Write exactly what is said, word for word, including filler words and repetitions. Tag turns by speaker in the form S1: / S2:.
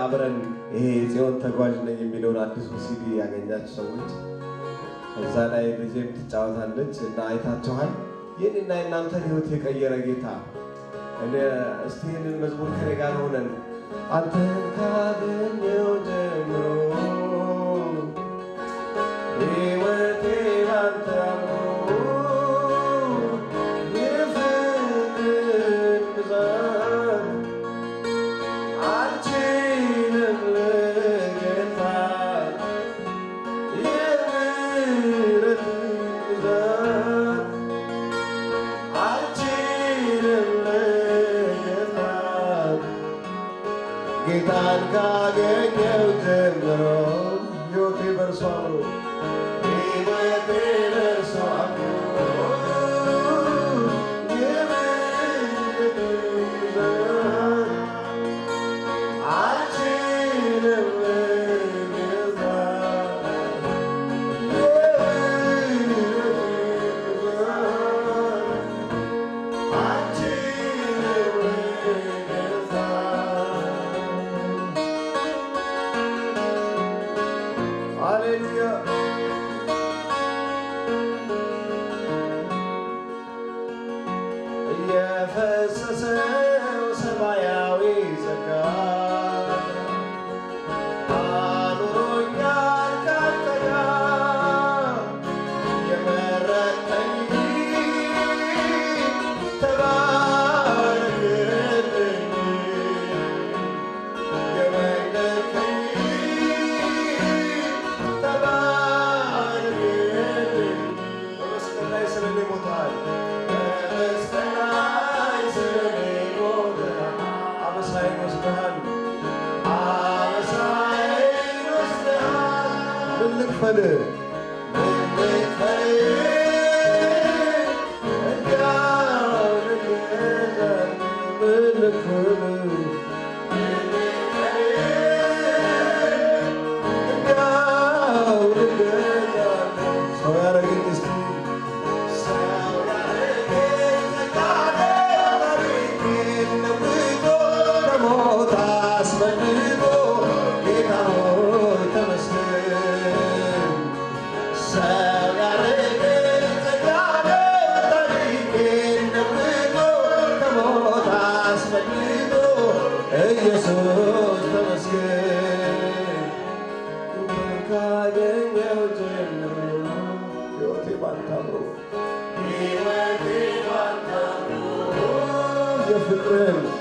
S1: አብረን ይሄ ጽዮን ተጓዥ ነኝ የሚለውን አዲሱ ሲዲ ያገኛችሁ ሰዎች እዛ ላይ ልጄም ትጫወታለች እና አይታችኋል። የኔና የናንተን ህይወት የቀየረ ጌታ እኔ እስቲ ይህንን መዝሙር ከኔ ጋር ሆነን አንተን ካገኘው ጀምሮ ሕይወቴ ባንተ አምሮ የፍቅርን ብዛት አልችልም ልገልጻት የምሕረትን ብዛት አልችልም ልገልጻት ጌታን ካገኘው ጀምሮ ሕይወቴ በእርሱ አምሮ ሕይወቴ በእርሱ አምሮ የምሕረትን ብዛት አልችልም ልገልጻት የምሕረትን ብዛት አልችልም ልገልጻት። ሃሌሉያ የፈሰሰው ሰማያዊ ጸጋ አኑሮኛል ካንተ ጋር የመረጥከኝ ተባረክልኝ የመረጥከኝ ተባረክልኝ በመስቀል ላይ ስለኔ ሞተሃል በመስቀል ላይ ስለኔ ሞተሃል አበሳዬን ወስደሃል አበሳዬን ወስደሃል ምን ልክፈልህ ምን ልክፈልህ እንዲያው ልገዛኝ ምን ልክፈልህ ምን ልክፈልህ እንዲያው ልገዛኝ ሰው ያረገኝ እስቲ ሰው ያረገኝ ዘጋኔ ታሪኬን ለውጦ ከሞት አስመልጦ ጌታ ሆይ ተመስገን ሰው ያረገኝ ዘጋኔ ታሪኬን ለውጦ ከሞት አስመልጦ ኢየሱስ ተመስገን ካገኘው ጀምሮ ሕይወቴ ባንተ አምሮ ሕይወቴ ባንተ አምሮ የፍቅርን